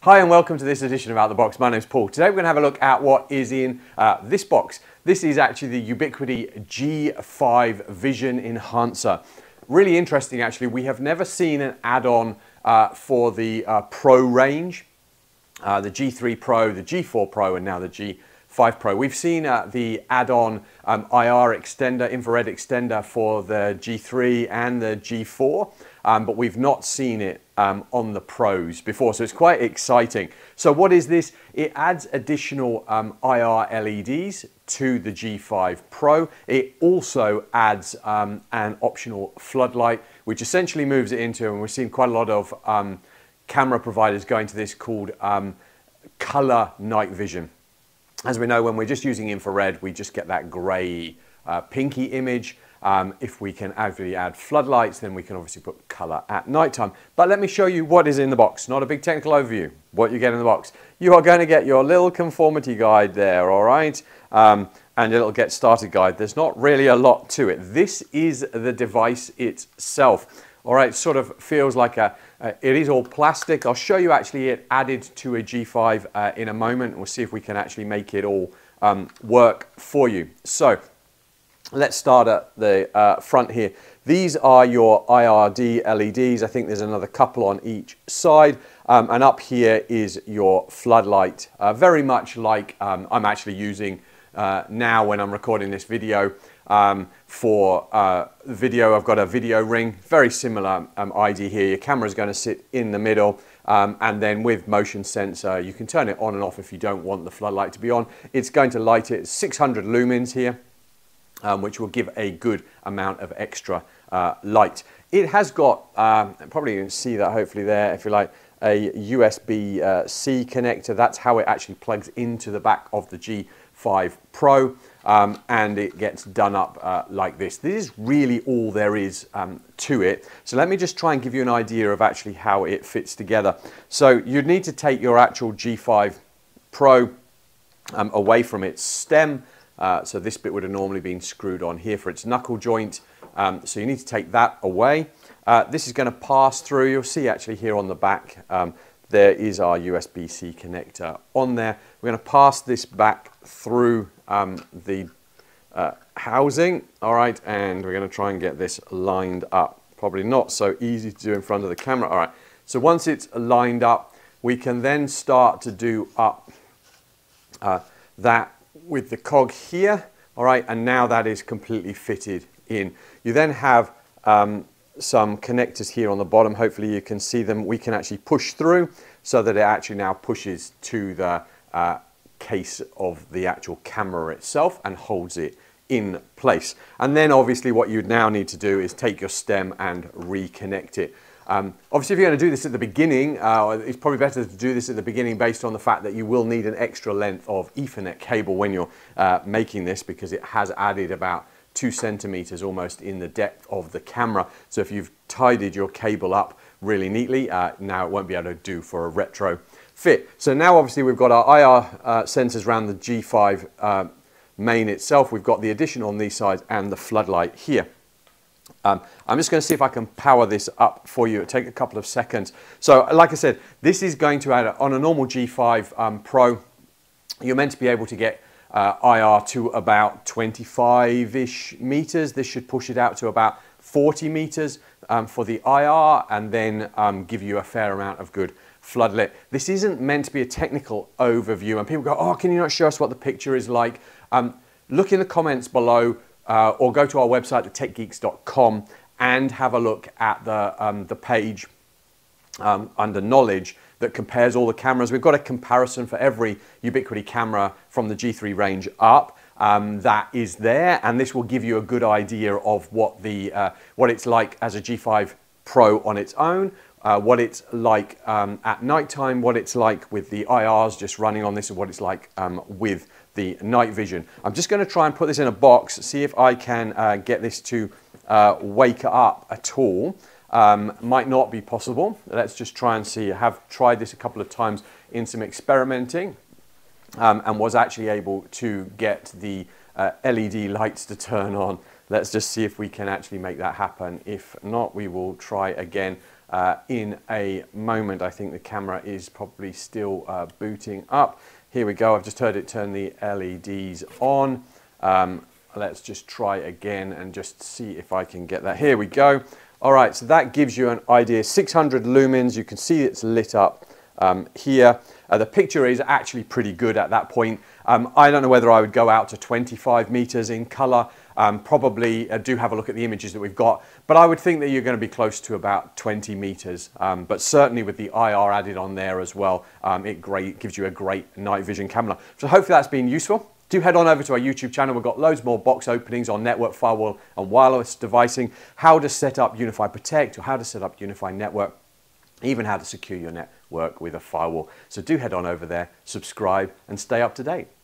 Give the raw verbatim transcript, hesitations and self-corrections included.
Hi and welcome to this edition of Out the Box. My name's Paul. Today we're going to have a look at what is in uh, this box. This is actually the Ubiquiti G five Vision Enhancer. Really interesting actually. We have never seen an add-on uh, for the uh, Pro range. Uh, the G three Pro, the G four Pro and now the G five Pro. We've seen uh, the add-on um, I R extender, infrared extender for the G three and the G four, um, but we've not seen it um, on the Pros before, so it's quite exciting. So what is this? It adds additional um, I R L E Ds to the G five Pro. It also adds um, an optional floodlight, which essentially moves it into, and we've seen quite a lot of um, camera providers going to this, called um, color night vision. As we know, when we're just using infrared, we just get that grey, uh, pinky image. Um, if we can actually add floodlights, then we can obviously put color at nighttime. But let me show you what is in the box. Not a big technical overview. What you get in the box. You are going to get your little conformity guide there, all right? Um, and a little get started guide. There's not really a lot to it. This is the device itself. All right, sort of feels like a, uh, it is all plastic. I'll show you actually it added to a G five uh, in a moment. We'll see if we can actually make it all um, work for you. So let's start at the uh, front here. These are your I R D L E Ds. I think there's another couple on each side. Um, and up here is your floodlight, uh, very much like um, I'm actually using uh, now when I'm recording this video. Um, for uh, video, I've got a video ring, very similar um, idea here. Your camera is going to sit in the middle, um, and then with motion sensor, you can turn it on and off if you don't want the floodlight to be on. It's going to light it six hundred lumens here, um, which will give a good amount of extra uh, light. It has got, um, probably you can see that hopefully there, if you like, a U S B C connector. That's how it actually plugs into the back of the G five Pro. Um, and it gets done up uh, like this. This is really all there is um, to it. So let me just try and give you an idea of actually how it fits together. So you'd need to take your actual G five Pro um, away from its stem. Uh, so this bit would have normally been screwed on here for its knuckle joint. Um, so you need to take that away. Uh, this is going to pass through. You'll see actually here on the back, um, there is our U S B C connector on there. We're going to pass this back through um, the uh, housing, all right, and we're going to try and get this lined up. Probably not so easy to do in front of the camera. All right, so once it's lined up, we can then start to do up uh, that with the cog here, all right, and now that is completely fitted in. You then have um, some connectors here on the bottom. Hopefully you can see them. We can actually push through so that it actually now pushes to the uh, case of the actual camera itself and holds it in place. And then obviously what you'd now need to do is take your stem and reconnect it. Um, obviously if you're going to do this at the beginning, uh, it's probably better to do this at the beginning based on the fact that you will need an extra length of Ethernet cable when you're uh, making this, because it has added about two centimeters almost in the depth of the camera. So if you've tidied your cable up really neatly, uh, now it won't be able to do for a retro fit. So now obviously we've got our I R uh, sensors around the G five uh, main itself. We've got the addition on these sides and the floodlight here. Um, I'm just going to see if I can power this up for you. It'll take a couple of seconds. So like I said, this is going to add, on a normal G five um, Pro, you're meant to be able to get uh, I R to about twenty-five-ish meters. This should push it out to about forty meters um, for the I R, and then um, give you a fair amount of good floodlit. This isn't meant to be a technical overview, and people go, oh, can you not show us what the picture is like? Um, look in the comments below, uh, or go to our website, the tech geeks dot com, and have a look at the, um, the page um, under knowledge that compares all the cameras. We've got a comparison for every Ubiquiti camera from the G three range up. Um, that is there, and this will give you a good idea of what, the, uh, what it's like as a G five Pro on its own, Uh, what it's like um, at nighttime, what it's like with the I Rs just running on this, and what it's like um, with the night vision. I'm just going to try and put this in a box, see if I can uh, get this to uh, wake up at all. Um, might not be possible. Let's just try and see. I have tried this a couple of times in some experimenting um, and was actually able to get the uh, L E D lights to turn on. Let's just see if we can actually make that happen. If not, we will try again uh, in a moment. I think the camera is probably still uh, booting up. Here we go. I've just heard it turn the L E Ds on. Um, let's just try again and just see if I can get that. Here we go. All right, so that gives you an idea. six hundred lumens. You can see it's lit up um, here. Uh, the picture is actually pretty good at that point. Um, I don't know whether I would go out to twenty-five meters in color. Um, probably uh, do have a look at the images that we've got, but I would think that you're going to be close to about twenty meters. Um, but certainly with the I R added on there as well, um, it great, gives you a great night vision camera. So hopefully that's been useful. Do head on over to our YouTube channel. We've got loads more box openings on network, firewall and wireless devicing, how to set up Unify Protect or how to set up Unify Network, even how to secure your network with a firewall. So do head on over there, subscribe and stay up to date.